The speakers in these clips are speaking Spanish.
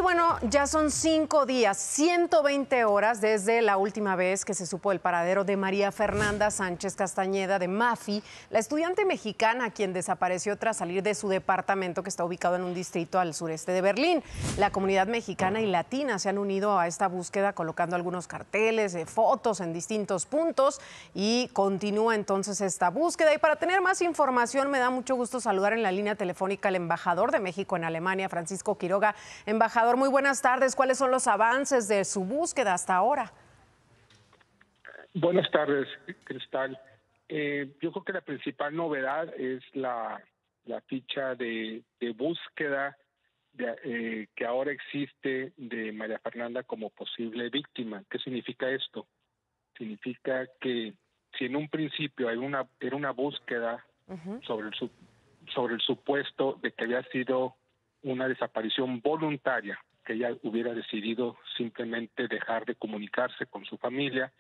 bueno, ya son 5 días, 120 horas desde la última vez que se supo el paradero de María Fernanda Sánchez Castañeda de Mafi, la estudiante mexicana quien desapareció tras salir de su departamento que está ubicado en un distrito al sureste de Berlín. La comunidad mexicana y latina se han unido a esta búsqueda colocando algunos carteles, fotos en distintos puntos y continúa entonces esta búsqueda. Y para tener más información me da mucho gusto saludar en la línea telefónica al embajador de México en Alemania, Francisco Quiroga. Embajador, muy buenas tardes. ¿Cuáles son los avances de su búsqueda hasta ahora? Buenas tardes, Cristal. Yo creo que la principal novedad es la ficha de búsqueda que ahora existe de María Fernanda como posible víctima. ¿Qué significa esto? Significa que si en un principio era una búsqueda sobre el supuesto de que había sido una desaparición voluntaria, que ella hubiera decidido simplemente dejar de comunicarse con su familia,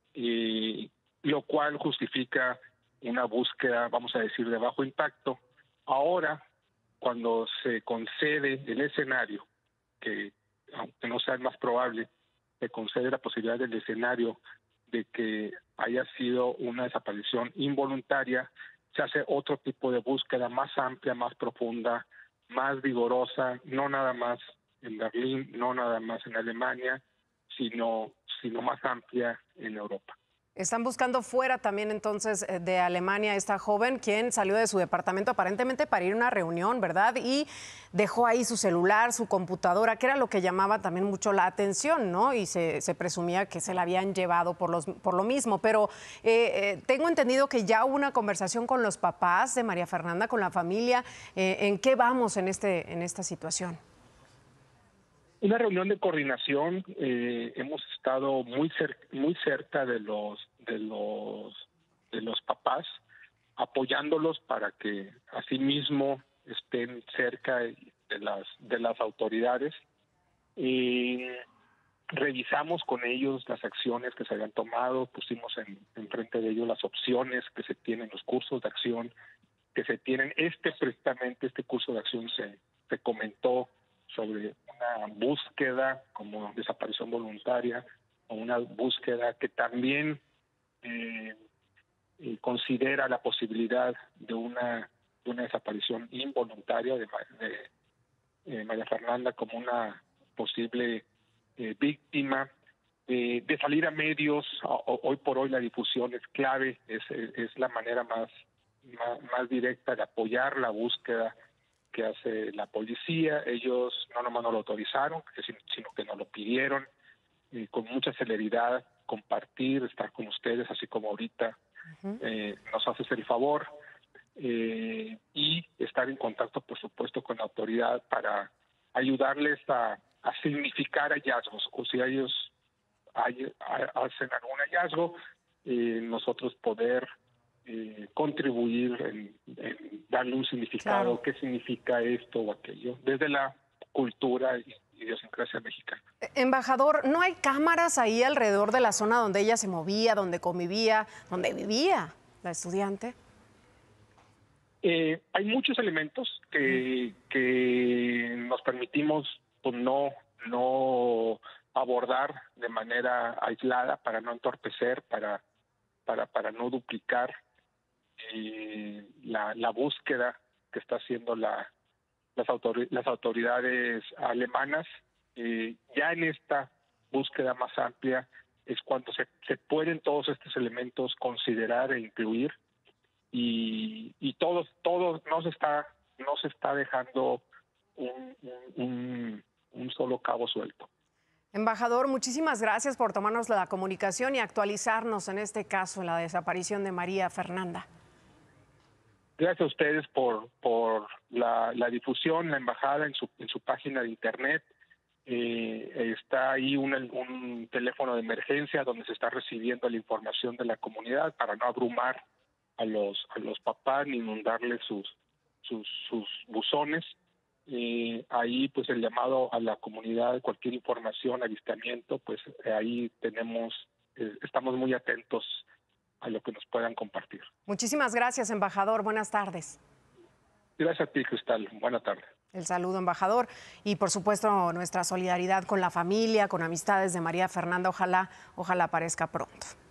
lo cual justifica una búsqueda, vamos a decir, de bajo impacto. Ahora, cuando se concede el escenario, que aunque no sea el más probable, se concede la posibilidad del escenario de que haya sido una desaparición involuntaria, se hace otro tipo de búsqueda más amplia, más profunda, más vigorosa, no nada más en Berlín, no nada más en Alemania, sino más amplia en Europa. Están buscando fuera también entonces de Alemania esta joven quien salió de su departamento aparentemente para ir a una reunión, ¿verdad? Y dejó ahí su celular, su computadora, que era lo que llamaba también mucho la atención, ¿no? Y se presumía que se la habían llevado por lo mismo. Pero tengo entendido que ya hubo una conversación con los papás de María Fernanda, con la familia. ¿En qué vamos en esta situación? Una reunión de coordinación. Hemos estado muy cerca de los papás, apoyándolos para que asimismo estén cerca de las autoridades. Revisamos con ellos las acciones que se habían tomado, pusimos en frente de ellos las opciones que se tienen, los cursos de acción que se tienen. Precisamente este curso de acción se comentó sobre una búsqueda como desaparición voluntaria o una búsqueda que también considera la posibilidad de una desaparición involuntaria de María Fernanda como una posible víctima. De salir a medios, hoy por hoy la difusión es clave, es la manera más directa de apoyar la búsqueda que hace la policía. Ellos no nomás no lo autorizaron, sino que nos lo pidieron con mucha celeridad, compartir, estar con ustedes, así como ahorita nos haces el favor, y estar en contacto, por supuesto, con la autoridad para ayudarles a significar hallazgos, o si ellos hacen algún hallazgo, nosotros poder contribuir en darle un significado. Claro. ¿Qué significa esto o aquello? Desde la cultura y idiosincrasia mexicana. Embajador, ¿no hay cámaras ahí alrededor de la zona donde ella se movía, donde convivía, donde vivía la estudiante? Hay muchos elementos que nos permitimos pues, no abordar de manera aislada para no entorpecer, para no duplicar la búsqueda que está haciendo las autoridades alemanas. Ya en esta búsqueda más amplia es cuando se pueden todos estos elementos considerar e incluir, y todo no se está dejando un solo cabo suelto. Embajador, muchísimas gracias por tomarnos la comunicación y actualizarnos en este caso, la desaparición de María Fernanda. Gracias a ustedes por la difusión. La embajada en su página de internet está ahí un teléfono de emergencia donde se está recibiendo la información de la comunidad para no abrumar a los papás ni inundarles sus buzones. Ahí pues el llamado a la comunidad, cualquier información, avistamiento, pues ahí estamos muy atentos a lo que nos puedan compartir. Muchísimas gracias, embajador. Buenas tardes. Gracias a ti, Cristal. Buena tarde. El saludo, embajador. Y por supuesto, nuestra solidaridad con la familia, con amistades de María Fernanda. Ojalá aparezca pronto.